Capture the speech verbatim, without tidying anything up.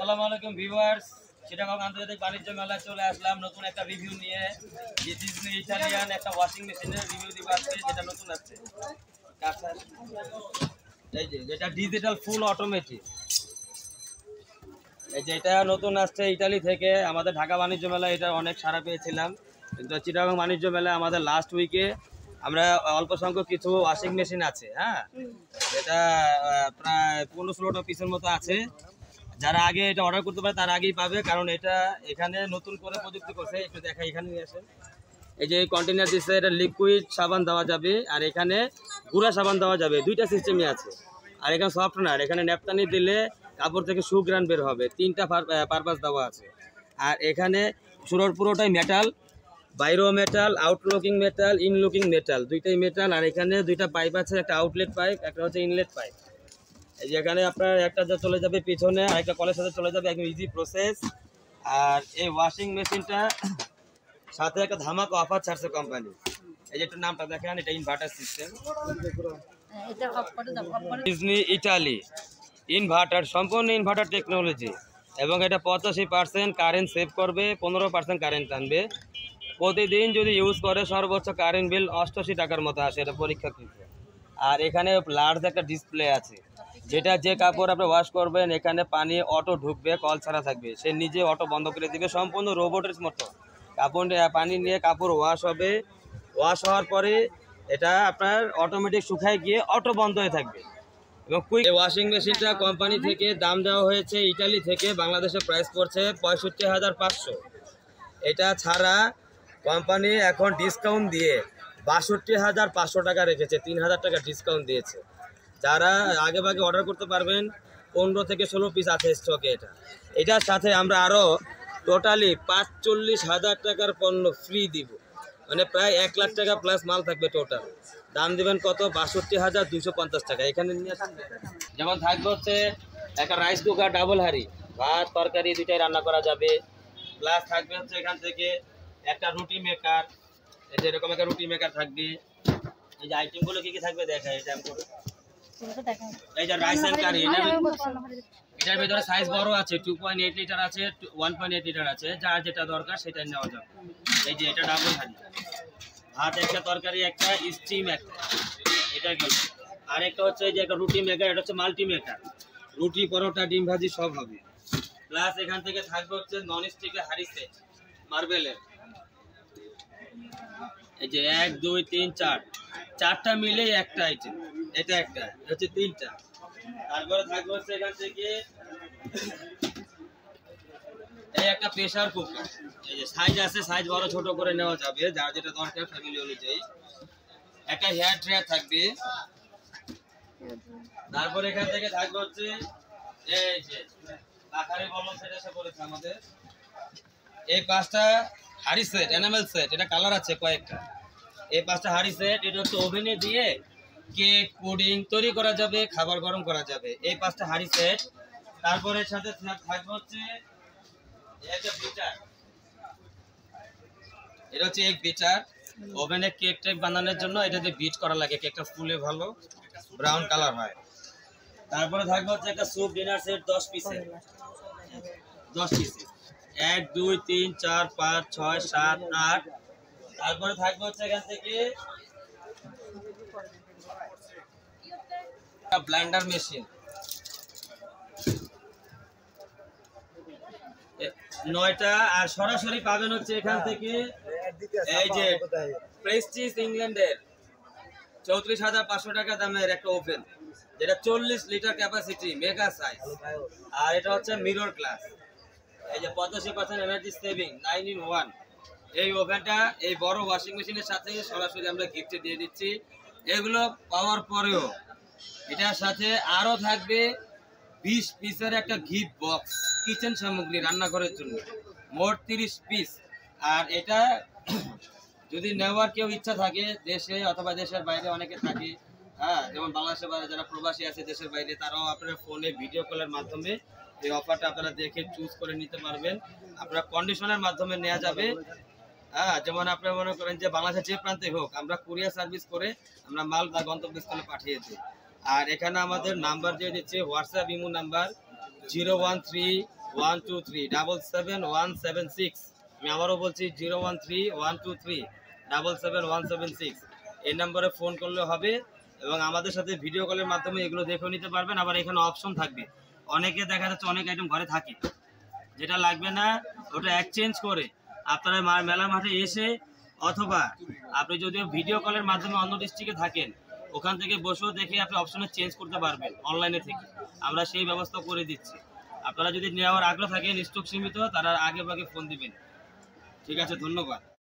আসসালামু আলাইকুম ভিউয়ার্স, চিটাগং আন্তর্জাতিক বাণিজ্য মেলায় চলে আসলাম নতুন একটা রিভিউ নিয়ে। ডিজনি ইটালিয়ান একটা ওয়াশিং মেশিনের রিভিউ দিব আজকে, যেটা নতুন আছে। এই যে যেটা ডিজিটাল ফুল অটোমেটিক, এই যে এটা নতুন আসছে ইটালি থেকে। আমাদের ঢাকা বাণিজ্য মেলায় এটা অনেক সাড়া পেয়েছিলাম, কিন্তু চিটাগং বাণিজ্য মেলায় আমাদের লাস্ট উইকে আমরা অল্প সংখ্যক কিছু ওয়াশিং মেশিন আছে, হ্যাঁ, এটা প্রায় পনেরো ষোলোটা পিসের মতো আছে। যারা আগে এটা অর্ডার করতে পারে তারা আগেই পাবে, কারণ এটা এখানে নতুন করে প্রযুক্তি করছে। একটু দেখা, এখানে নিয়ে আসেন। এই যে কন্টেনার দিচ্ছে, এটা লিকুইড সাবান দেওয়া যাবে আর এখানে গুঁড়া সাবান দেওয়া যাবে, দুইটা সিস্টেমই আছে। আর এখানে সফটওয়্যার, এখানে ন্যাপথানি দিলে কাপড় থেকে সুগ্রান বের হবে, তিনটা পারপাস দেওয়া আছে। আর এখানে শুরুর পুরোটাই মেটাল, বাইরেও metal, outlooking metal, inlooking metal, দুইটাই মেটাল। আর এখানে দুইটা পাইপ আছে, একটা আউটলেট পাইপ, একটা হচ্ছে ইনলেট পাইপ। এই যেখানে আপনার একটা চলে যাবে পিছনে আর একটা কলের সাথে চলে যাবে, একদম ইজি প্রসেস। আর এই ওয়াশিং মেশিনটা সাথে একটা ধামাকা অফার ছাড়ছে কোম্পানি। এই যে একটু নামটা দেখেন, এটা inverter system, Disney Italy inverter, সম্পূর্ণ ইনভার্টার টেকনোলজি। এবং এটা পঁচাশি পার্সেন্ট কারেন্ট সেভ করবে, পনেরো পার্সেন্ট কারেন্ট টানবে। প্রতিদিন যদি ইউজ করে সর্বোচ্চ কারেন্ট বিল অষ্টআশি টাকার মতো আসে, এটা পরীক্ষাকৃত। আর এখানে লার্জ একটা ডিসপ্লে আছে, যেটা যে কাপড় আপনি ওয়াশ করবেন এখানে পানি অটো ঢুকবে, কল ছাড়া থাকবে, সে নিজে অটো বন্ধ করে দিবে, সম্পূর্ণ রোবটের মতো। কাপড় পানি নিয়ে কাপড় ওয়াশ হবে, ওয়াশ হওয়ার পরে এটা আপনার অটোমেটিক শুকায় গিয়ে অটো বন্ধ হয়ে থাকবে। এবং কুইক ওয়াশিং মেশিনটা কোম্পানি থেকে দাম দেওয়া হয়েছে ইটালি থেকে, বাংলাদেশে প্রাইস পড়ছে পঁয়ষট্টি হাজার পাঁচশো। এটা ছাড়া কোম্পানি এখন ডিসকাউন্ট দিয়ে বাষট্টি হাজার পাঁচশো টাকা রেখেছে, তিন হাজার টাকা ডিসকাউন্ট দিয়েছে। যারা আগে ভাগে অর্ডার করতে পারবেন, পনেরো থেকে ষোলো পিস আছে স্টকে। এটা এটার সাথে আমরা আরও টোটালি পাঁচচল্লিশ হাজার টাকার পণ্য ফ্রি দিব, মানে প্রায় এক লাখ টাকা প্লাস মাল থাকবে টোটাল। দাম দেবেন কত? বাষট্টি হাজার দুশো পঞ্চাশ টাকা। এখানে নিয়ে আসেন। যেমন থাকবে হচ্ছে একটা রাইস কুকার, ডাবল হাঁড়ি, ভাত তরকারি দুইটাই রান্না করা যাবে। প্লাস থাকবে হচ্ছে এখান থেকে একটা রুটি মেকার, এই যে এরকম একটা রুটি মেকার থাকবে। এই যে আইটেমগুলো কি কি থাকবে দেখা, এটা এই যে রাইস এন্ড কারি, এটার ভিতরে সাইজ বড় আছে, টু পয়েন্ট এইট লিটার আছে, ওয়ান পয়েন্ট এইট লিটার আছে, যার যেটা দরকার সেটাই নেওয়া যাবে। এই যে এটা ডাবল হাঁড়ি, ভাত একটা তরকারি একটা স্টিম একটা, এটা গেল। আর একটা হচ্ছে এই যে একটা রুটি মেকার, এটা হচ্ছে মাল্টি মেকার, রুটি পরোটা ডিম ভাজি সব হবে। প্লাস এখান থেকে থাকবে হচ্ছে নন স্টিকের হাঁড়ি সেট, মার্বেলের। এই যে এক দুই তিন চার, চারটা মিলে একটা আইটেম, এটা একটা হচ্ছে তিনটা। তারপরে থাকবে হচ্ছে এখান থেকে এই একটা প্রেসার কুকার, এই যে সাইজ আছে, সাইজ বড় ছোট করে নেওয়া যাবে, যার যেটা দরকার ফ্যামিলি অনুযায়ী। একটা হেয়ার ড্রায়ার থাকবে। তারপর এখান থেকে থাকবে হচ্ছে এই যে পাখারি বলম সেট এসে পড়েছে আমাদের। এই পাঁচটা হাড়ি সেট, এনামেল সেট, এটা কালার আছে কয়েকটা। এই পাঁচটা হাড়ি সেট, এটা হচ্ছে ওভেনে দিয়ে কেক পুডিং তৈরি করা যাবে, খাবার গরম করা যাবে, এই পাঁচটা হাড়ি সেট। তারপরে সাথে থাকবে হচ্ছে একটা বিটার, এটা হচ্ছে এক বিটার, ওভেনে কেক টেক বানানোর জন্য এটাতে বিট করা লাগে, কেকটা ফুলে ভালো ব্রাউন কালার হয়। তারপরে থাকবে হচ্ছে একটা স্যুপ ডিনার সেট, দশ পিসের, দশ পিসের, এক দুই তিন চার পাঁচ ছয় সাত আট। তারপরে থাকবে হচ্ছে এখান থেকে ব্লেন্ডার মেশিন, নয়টা। আর সরাসরি পাবেন হচ্ছে এখান থেকে এই যে প্রেস্টিজ ইংল্যান্ডের চৌত্রিশ হাজার পাঁচশো টাকা দামের একটা ওভেন, যেটা চল্লিশ লিটার ক্যাপাসিটি, মেগা সাইজ। আর এটা হচ্ছে মিরর গ্লাস, এই যে পঁচাশি percent energy saving, nine in one. এই ওভেনটা এই বড় ওয়াশিং মেশিনের সাথে সরাসরি আমরা গিফটে দিয়ে দিচ্ছি। এগুলো পাওয়ার পরেও এটার সাথে আরও থাকবে বিশ পিসের একটা গিফট বক্স, কিচেন সামগ্রী রান্নাঘরের জন্য, মোট তিরিশ পিস। আর এটা যদি নেওয়ার কেউ ইচ্ছা থাকে, দেশে অথবা দেশের বাইরে অনেকে থাকে, হ্যাঁ, যেমন বাংলাদেশের বাইরে যারা প্রবাসী আছে দেশের বাইরে, তারাও আপনারা ফোনে ভিডিও কলের মাধ্যমে এই অফারটা আপনারা দেখে চুজ করে নিতে পারবেন। আপনারা কন্ডিশনের মাধ্যমে নেওয়া যাবে, হ্যাঁ, যেমন আপনারা মনে করেন যে বাংলাদেশের যে প্রান্তে হোক, আমরা কুরিয়ার সার্ভিস করে আমরা মাল বা গন্তব্যস্থলে পাঠিয়ে দিই। আর এখানে আমাদের নাম্বার দিয়ে দিচ্ছে, WhatsApp imo number zero one three one two three double seven one seven six. আমি আবারও বলছি zero one three one two three double seven one seven six. এই নম্বরে ফোন করলে হবে এবং আমাদের সাথে ভিডিও কলের মাধ্যমে এগুলো দেখে নিতে পারবেন। আবার এখানে অপশন থাকবে, অনেকে দেখা যাচ্ছে অনেক আইটেম ঘরে থাকে, যেটা লাগবে না ওটা এক্সচেঞ্জ করে আপনারা মেলা মাঠে এসে, অথবা আপনি যদি ভিডিও কলের মাধ্যমে অন্য ডিস্ট্রিক্টে থাকেন ওখান থেকে বসেও দেখে আপনি অপশনে চেঞ্জ করতে পারবেন অনলাইনে থেকে, আমরা সেই ব্যবস্থা করে দিচ্ছি। আপনারা যদি নেওয়ার আগ্রহ থাকে, স্টক সীমিত, তারা আগে ভাগে ফোন দিবেন। ঠিক আছে, ধন্যবাদ।